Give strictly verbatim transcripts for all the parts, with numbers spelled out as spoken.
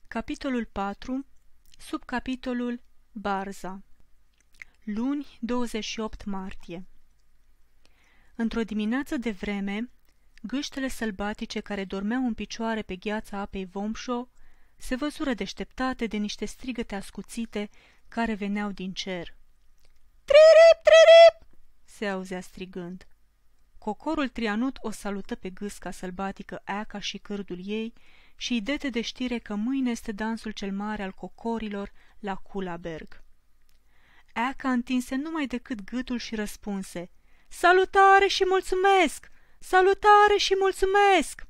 Capitolul patru. Subcapitolul Barza. Luni, douăzeci și opt martie. Într-o dimineață de vreme, gâștele sălbatice care dormeau în picioare pe gheața apei Vomșo se văzură deșteptate de niște strigăte ascuțite care veneau din cer. Tririp, tririp! Se auzea strigând. Cocorul Trianut o salută pe gâsca sălbatică Aca și cârdul ei și îi dete de știre că mâine este dansul cel mare al cocorilor la Kullaberg. Aca întinse numai decât gâtul și răspunse: Salutare și mulțumesc! Salutare și mulțumesc!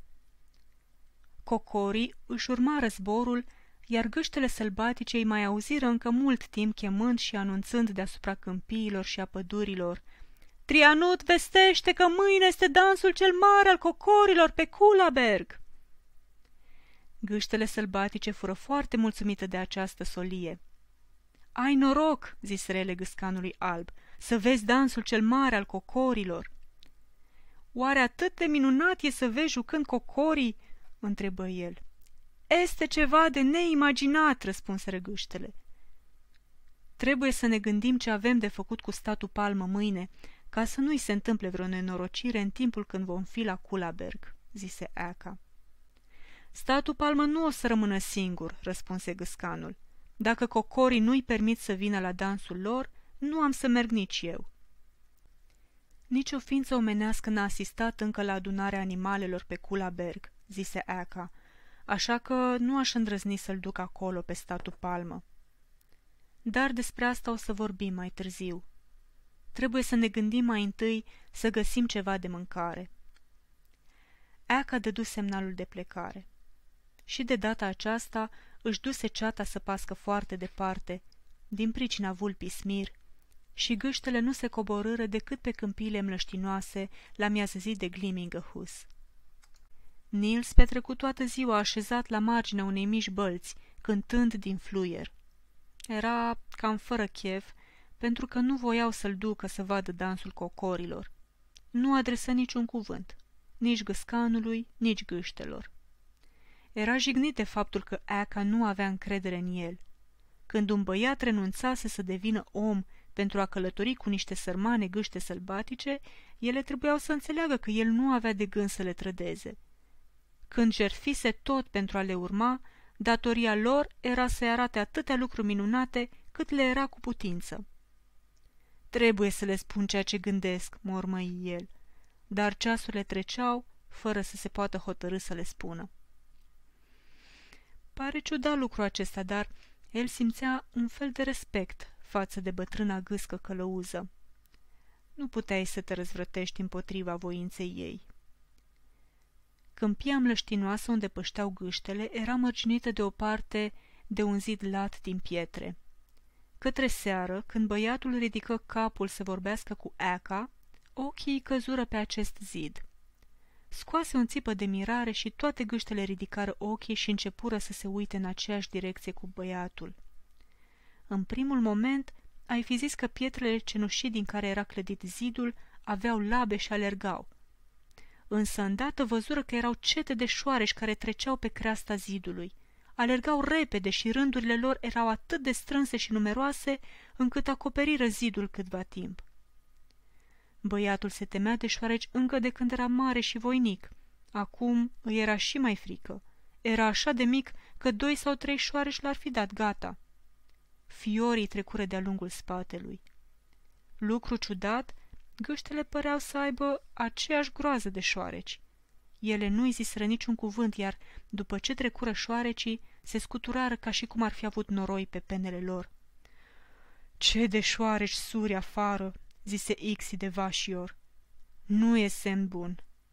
Cocorii își urmară zborul, iar gâștele sălbatice îi mai auziră încă mult timp chemând și anunțând deasupra câmpiilor și a pădurilor: Trianut vestește că mâine este dansul cel mare al cocorilor pe Kullaberg. Gâștele sălbatice fură foarte mulțumite de această solie. Ai noroc, ziseră ele gâscanului alb, să vezi dansul cel mare al cocorilor. Oare atât de minunat e să vezi jucând cocorii? Întrebă el. Este ceva de neimaginat, răspunseră gâștele. Trebuie să ne gândim ce avem de făcut cu statul Palmă mâine, ca să nu-i se întâmple vreo nenorocire în timpul când vom fi la Kullaberg, zise Aca. Statul Palmă nu o să rămână singur, răspunse gâscanul. Dacă cocorii nu-i permit să vină la dansul lor, nu am să merg nici eu. Nici o ființă omenească n-a asistat încă la adunarea animalelor pe Kullaberg, zise Aca, așa că nu aș îndrăzni să-l duc acolo pe statul Palmă. Dar despre asta o să vorbim mai târziu. Trebuie să ne gândim mai întâi să găsim ceva de mâncare. Aca dădu semnalul de plecare. Și de data aceasta își duse ceata să pască foarte departe, din pricina vulpii Smir, și gâștele nu se coborâră decât pe câmpiile mlăștinoase la miază zi de Glimmingehus. Niels petrecu toată ziua așezat la marginea unei mici bălți, cântând din fluier. Era cam fără chef, pentru că nu voiau să-l ducă să vadă dansul cocorilor. Nu adresă niciun cuvânt, nici gâscanului, nici gâștelor. Era jignit de faptul că Aca nu avea încredere în el. Când un băiat renunțase să devină om pentru a călători cu niște sărmane gâște sălbatice, ele trebuiau să înțeleagă că el nu avea de gând să le trădeze. Când jertfise tot pentru a le urma, datoria lor era să-i arate atâtea lucruri minunate cât le era cu putință. Trebuie să le spun ceea ce gândesc, mormăi el, dar ceasurile treceau fără să se poată hotărî să le spună. Pare ciudat lucrul acesta, dar el simțea un fel de respect față de bătrâna gâscă călăuză. Nu puteai să te răzvrătești împotriva voinței ei. Câmpia mlăștinoasă unde pășteau gâștele era mărginită de o parte de un zid lat din pietre. Către seară, când băiatul ridică capul să vorbească cu Aca, ochii îi căzură pe acest zid. Scoase un țipă de mirare și toate gâștele ridicară ochii și începură să se uite în aceeași direcție cu băiatul. În primul moment ai fi zis că pietrele cenușii din care era clădit zidul aveau labe și alergau. Însă îndată văzură că erau cete de șoareși care treceau pe creasta zidului. Alergau repede și rândurile lor erau atât de strânse și numeroase încât acoperiră zidul câtva timp. Băiatul se temea de șoareci încă de când era mare și voinic. Acum îi era și mai frică. Era așa de mic că doi sau trei șoareci l-ar fi dat gata. Fiorii trecură de-a lungul spatelui. Lucru ciudat, gâștele păreau să aibă aceeași groază de șoareci. Ele nu-i ziseră niciun cuvânt, iar după ce trecură șoarecii, se scuturară ca și cum ar fi avut noroi pe penele lor. Ce de șoareci suri afară!" zise Ixi de Vașior. Nu e semn bun."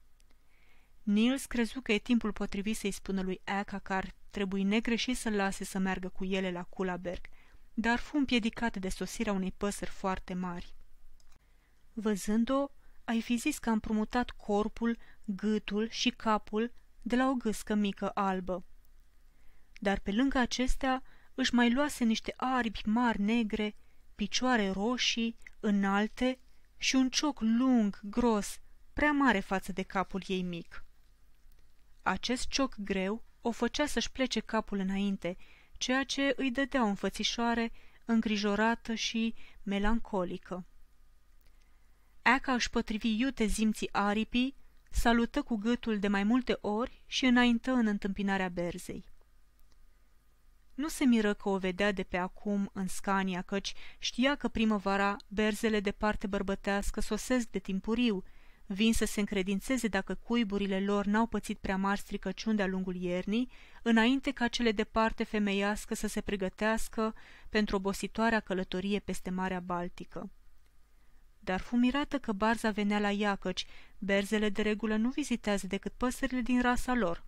Niels crezu că e timpul potrivit să-i spună lui Aca că ar trebui negreșit să-l lase să meargă cu ele la Kullaberg, dar fu împiedicat de sosirea unei păsări foarte mari. Văzând-o, ai fi zis că a împrumutat corpul, gâtul și capul de la o gâscă mică albă. Dar pe lângă acestea își mai luase niște aripi mari negre, picioare roșii, înalte și un cioc lung, gros, prea mare față de capul ei mic. Acest cioc greu o făcea să-și plece capul înainte, ceea ce îi dădea o înfățișoare îngrijorată și melancolică. Aca își potrivi iute zimții aripii, salută cu gâtul de mai multe ori și înaintă în întâmpinarea berzei. Nu se miră că o vedea de pe acum în Scania, căci știa că primăvara berzele de parte bărbătească sosesc de timpuriu, vin să se încredințeze dacă cuiburile lor n-au pățit prea mari stricăciuni de-a lungul iernii, înainte ca cele de parte femeiască să se pregătească pentru obositoarea călătorie peste Marea Baltică. Dar fu mirată că barza venea la ea, căci berzele de regulă nu vizitează decât păsările din rasa lor.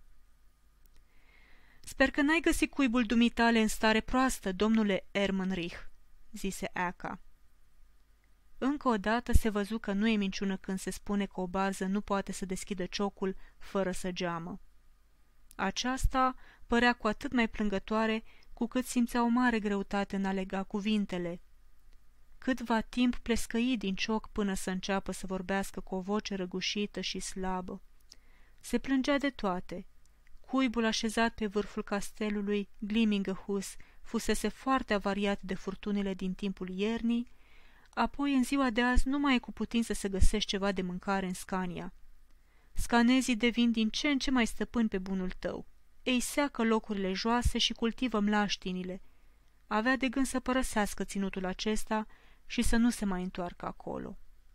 "Sper că n-ai găsit cuibul dumitale în stare proastă, domnule Ermenrich," zise Aca. Încă o dată se văzu că nu e minciună când se spune că o barză nu poate să deschidă ciocul fără să geamă. Aceasta părea cu atât mai plângătoare cu cât simțea o mare greutate în a lega cuvintele. Câtva timp plescăi din cioc până să înceapă să vorbească cu o voce răgușită și slabă. Se plângea de toate. Cuibul așezat pe vârful castelului Glimmingehus fusese foarte avariat de furtunile din timpul iernii, apoi în ziua de azi nu mai e cu putință să găsești ceva de mâncare în Scania. Scanezii devin din ce în ce mai stăpâni pe bunul tău. Ei seacă locurile joase și cultivă mlaștinile. Avea de gând să părăsească ținutul acesta și să nu se mai întoarcă acolo.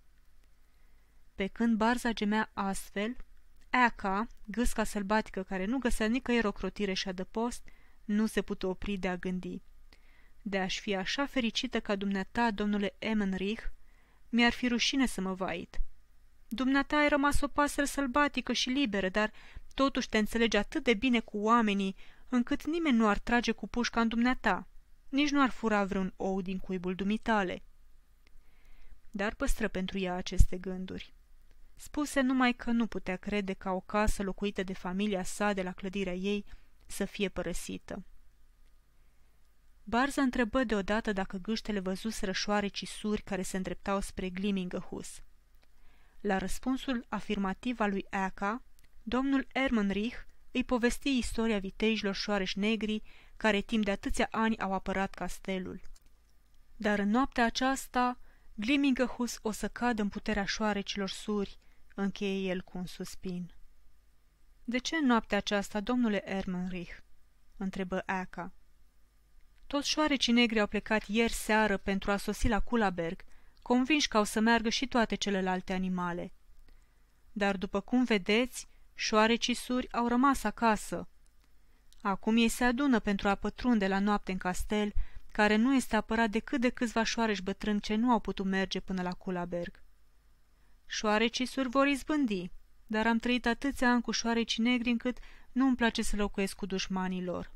Pe când barza gemea astfel, Aca, gâsca sălbatică care nu găsea nicăieri ocrotire și adăpost, nu se putea opri de a gândi. De a-și fi așa fericită ca dumneata, domnule Ermenrich, mi-ar fi rușine să mă vait. Dumneata ai rămas o pasăre sălbatică și liberă, dar totuși te înțelegi atât de bine cu oamenii, încât nimeni nu ar trage cu pușca în dumneata, nici nu ar fura vreun ou din cuibul dumitale. Dar păstră pentru ea aceste gânduri. Spuse numai că nu putea crede ca o casă locuită de familia sa de la clădirea ei să fie părăsită. Barza întrebă deodată dacă gâștele văzuseră șoarecii suri care se îndreptau spre Glimmingehus. La răspunsul afirmativ al lui Aca, domnul Ermenrich îi povesti istoria viteijilor șoareși negri care timp de atâția ani au apărat castelul. Dar în noaptea aceasta, Glimmingehus o să cadă în puterea șoarecilor suri, încheie el cu un suspin. "De ce în noaptea aceasta, domnule Ermenrich?" întrebă Aca. "Toți șoarecii negri au plecat ieri seară pentru a sosi la Kullaberg, convinși că au să meargă și toate celelalte animale. Dar după cum vedeți, șoarecii suri au rămas acasă. Acum ei se adună pentru a pătrunde la noapte în castel, care nu este apărat decât de câțiva șoareci bătrâni ce nu au putut merge până la Kullaberg. Șoarecii suri vor izbândi, dar am trăit atâția ani cu șoarecii negri încât nu îmi place să locuiesc cu dușmanii lor."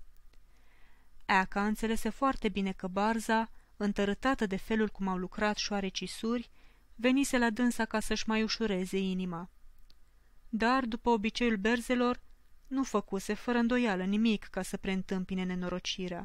Aca înțelese foarte bine că barza, întărâtată de felul cum au lucrat șoarecii suri, venise la dânsa ca să-și mai ușureze inima. Dar, după obiceiul berzelor, nu făcuse fără îndoială nimic ca să preîntâmpine nenorocirea.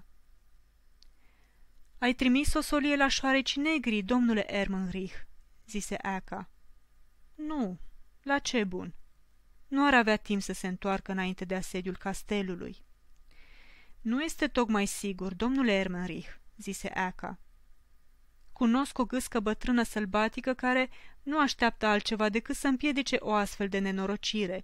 "Ai trimis o solie la șoarecii negri, domnule Ermenrich," zise Aca. "Nu, la ce bun? Nu ar avea timp să se întoarcă înainte de asediul castelului." "Nu este tocmai sigur, domnule Ermenrich," zise Aca. "Cunosc o gâscă bătrână sălbatică care nu așteaptă altceva decât să împiedice o astfel de nenorocire."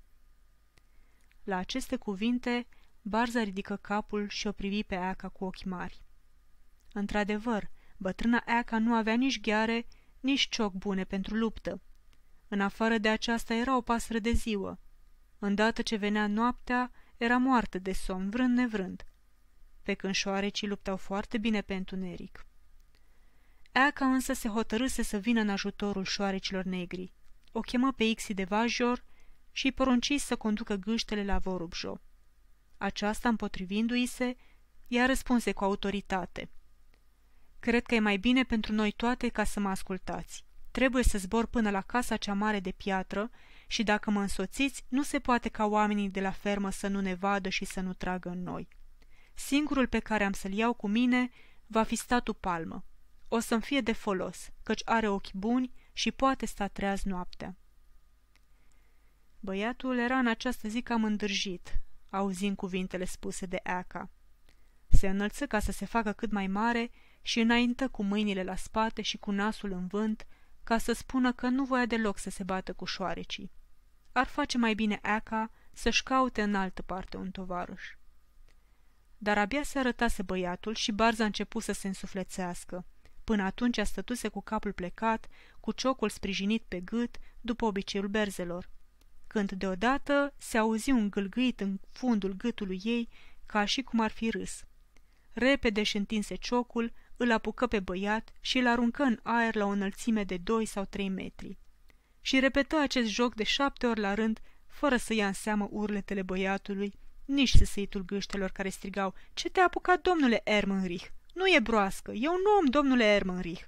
La aceste cuvinte, barza ridică capul și o privi pe Aca cu ochi mari. Într-adevăr, bătrâna Aca nu avea nici gheare, nici cioc bune pentru luptă. În afară de aceasta era o pasăre de ziua. Îndată ce venea noaptea, era moartă de somn, vrând nevrând, pe când șoarecii luptau foarte bine pe întuneric. Aca însă se hotărâse să vină în ajutorul șoarecilor negri. O chemă pe Ixi de Vajor și îi porunci să conducă gâștele la Vorubjo. Aceasta, împotrivindu-i se, ea răspunse cu autoritate: "Cred că e mai bine pentru noi toate ca să mă ascultați. Trebuie să zbor până la casa cea mare de piatră și dacă mă însoțiți, nu se poate ca oamenii de la fermă să nu ne vadă și să nu tragă în noi. Singurul pe care am să-l iau cu mine va fi statul palmă. O să-mi fie de folos, căci are ochi buni și poate sta treaz noaptea." Băiatul era în această zi cam îndârjit, auzind cuvintele spuse de Aca. Se înălță ca să se facă cât mai mare și înaintă cu mâinile la spate și cu nasul în vânt, ca să spună că nu voia deloc să se bată cu șoarecii. Ar face mai bine Aca să-și caute în altă parte un tovarăș. Dar abia se arătase băiatul și Barza a început să se însuflețească. Până atunci a stătuse cu capul plecat, cu ciocul sprijinit pe gât, după obiceiul berzelor. Când deodată se auzi un gâlgâit în fundul gâtului ei, ca și cum ar fi râs. Repede își întinse ciocul, îl apucă pe băiat și îl aruncă în aer la o înălțime de doi sau trei metri. Și repetă acest joc de șapte ori la rând, fără să ia în seamă urletele băiatului, nici săsăitul gâștelor care strigau: „Ce te-a apucat, domnule Ermenrich? Nu e broască, e un om, domnule Ermenrich!"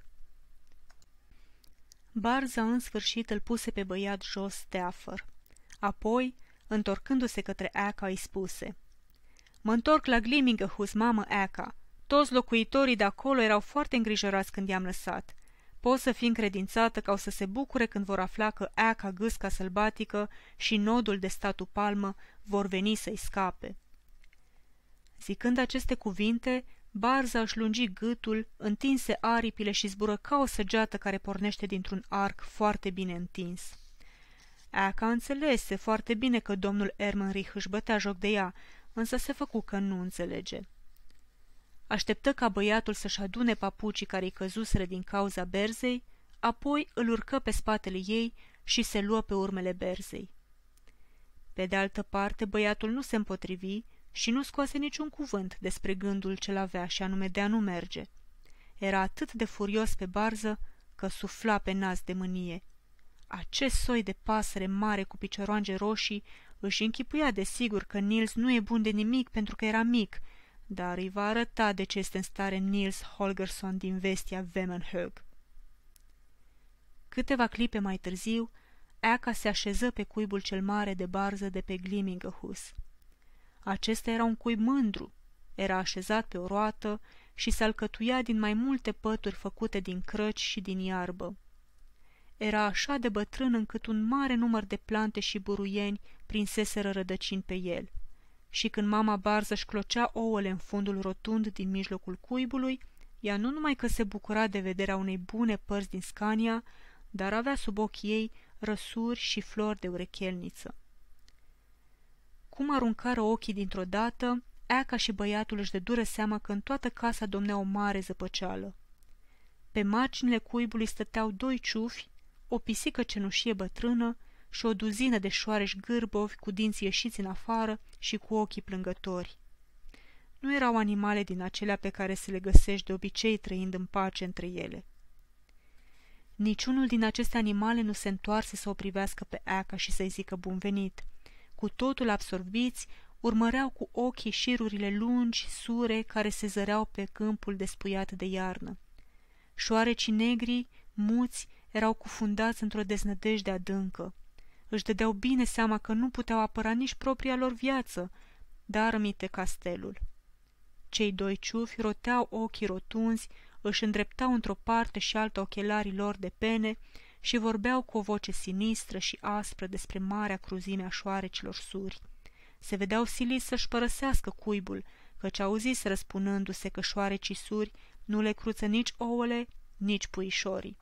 Barza în sfârșit îl puse pe băiat jos teafăr. Apoi, întorcându-se către Aca, îi spuse: „Mă întorc la Glimmingehus, mamă Aca. Toți locuitorii de acolo erau foarte îngrijorați când i-am lăsat. Pot să fi încredințată că o să se bucure când vor afla că Aca, gâsca sălbatică, și nodul de statu palmă vor veni să-i scape." Zicând aceste cuvinte, Barza își lungi gâtul, întinse aripile și zbură ca o săgeată care pornește dintr-un arc foarte bine întins. Aca înțelese foarte bine că domnul Ermenrich își bătea joc de ea, însă se făcu că nu înțelege. Așteptă ca băiatul să-și adune papucii care-i căzuseră din cauza berzei, apoi îl urcă pe spatele ei și se luă pe urmele berzei. Pe de altă parte, băiatul nu se împotrivi și nu scoase niciun cuvânt despre gândul ce-l avea, și anume de a nu merge. Era atât de furios pe Barză că sufla pe nas de mânie. Acest soi de pasăre mare cu picioroange roșii își închipuia de sigur că Niels nu e bun de nimic pentru că era mic, dar îi va arăta de ce este în stare Niels Holgersson din vestia Vemmenhög. Câteva clipe mai târziu, Aca se așeză pe cuibul cel mare de Barză de pe Glimmingehus. Acesta era un cuib mândru, era așezat pe o roată și se alcătuia din mai multe pături făcute din crăci și din iarbă. Era așa de bătrân încât un mare număr de plante și buruieni prinseseră rădăcini pe el. Și când mama Barză își clocea ouăle în fundul rotund din mijlocul cuibului, ea nu numai că se bucura de vederea unei bune părți din Scania, dar avea sub ochii ei răsuri și flori de urechelniță. Cum aruncară ochii dintr-o dată, Aca și băiatul își dădură seama că în toată casa domnea o mare zăpăceală. Pe marginile cuibului stăteau doi ciufi, o pisică cenușie bătrână și o duzină de șoareși gârbovi cu dinții ieșiți în afară și cu ochii plângători. Nu erau animale din acelea pe care se le găsești de obicei trăind în pace între ele. Niciunul din aceste animale nu se întoarse să o privească pe Aca și să-i zică bun venit. Cu totul absorbiți, urmăreau cu ochii șirurile lungi, sure, care se zăreau pe câmpul despuiat de iarnă. Șoarecii negri, muți, erau cufundați într-o deznădejde adâncă. Își dădeau bine seama că nu puteau apăra nici propria lor viață, dar rămite castelul. Cei doi ciufi roteau ochii rotunzi, își îndreptau într-o parte și alta ochelarii lor de pene și vorbeau cu o voce sinistră și aspră despre marea cruzime a șoarecilor suri. Se vedeau siliți să-și părăsească cuibul, căci auziseră spunându-se că șoarecii suri nu le cruță nici ouăle, nici puișorii.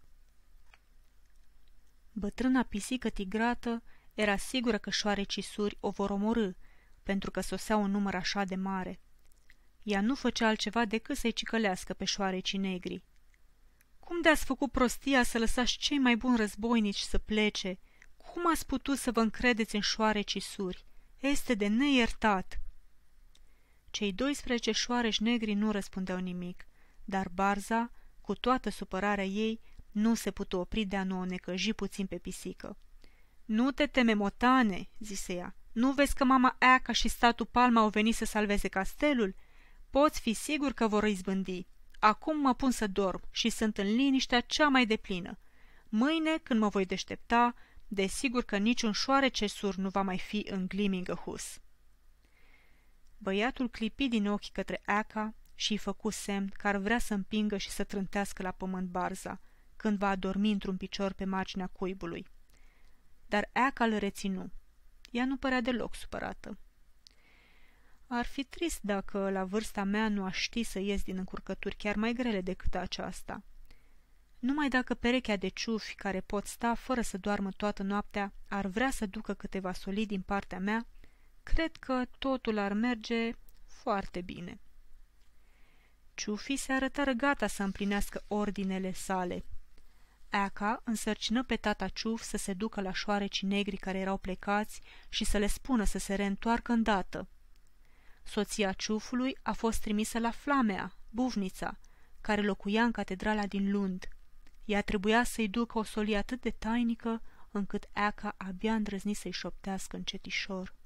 Bătrâna pisică tigrată era sigură că șoarecii suri o vor omorî, pentru că sosea un număr așa de mare. Ea nu făcea altceva decât să-i cicălească pe șoarecii negri. „Cum de-ați făcut prostia să lăsați cei mai buni războinici să plece? Cum ați putut să vă încredeți în șoarecii suri? Este de neiertat!" Cei doisprezece șoareci negri nu răspundeau nimic, dar Barza, cu toată supărarea ei, nu se putu opri de a nu o necăji puțin pe pisică. „Nu te teme, motane!" zise ea. „Nu vezi că mama Aca și statu Palma au venit să salveze castelul? Poți fi sigur că vor izbândi. Acum mă pun să dorm și sunt în liniștea cea mai deplină. Mâine, când mă voi deștepta, desigur că niciun șoarece sur nu va mai fi în Glimmingehus." Băiatul clipi din ochi către Aca și îi făcu semn că ar vrea să împingă și să trântească la pământ Barza, când va adormi într-un picior pe marginea cuibului. Dar Aca îl reținu. Ea nu părea deloc supărată. Ar fi trist dacă la vârsta mea nu aș ști să ies din încurcături chiar mai grele decât aceasta. Numai dacă perechea de ciufi care pot sta fără să doarmă toată noaptea ar vrea să ducă câteva solii din partea mea, cred că totul ar merge foarte bine. Ciufi se arătară gata să împlinească ordinele sale. Aca însărcină pe tata Ciuf să se ducă la șoarecii negri care erau plecați și să le spună să se reîntoarcă îndată. Soția Ciufului a fost trimisă la Flamea, buvnița, care locuia în catedrala din Lund. Ea trebuia să-i ducă o solie atât de tainică, încât Aca abia îndrăzni să-i șoptească încetișor.